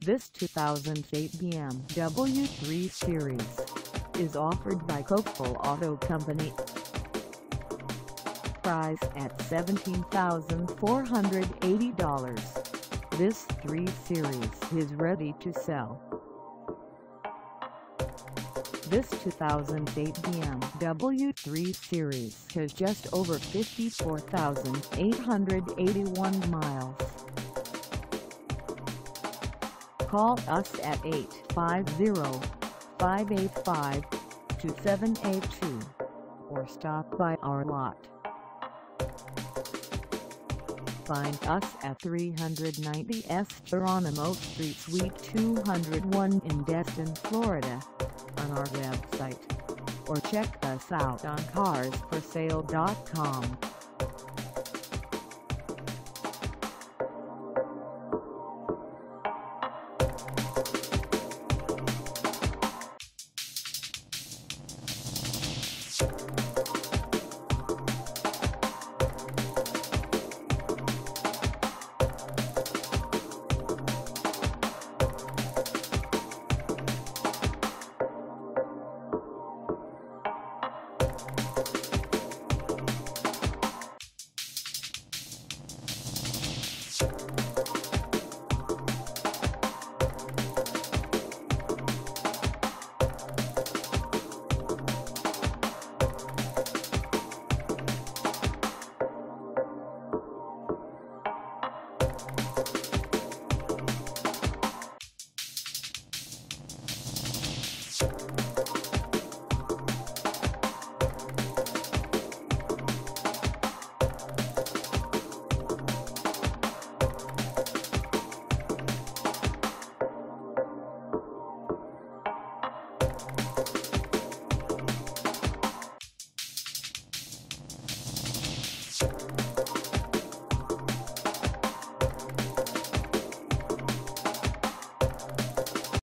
This 2008 BMW 3 Series is offered by Coastal Auto Company. Price at $17,480. This 3 Series is ready to sell. This 2008 BMW 3 Series has just over 54,881 miles. Call us at 850-585-2782 or stop by our lot. Find us at 390 Geronimo Street Suite 201 in Destin, Florida, on our website, or check us out on carsforsale.com.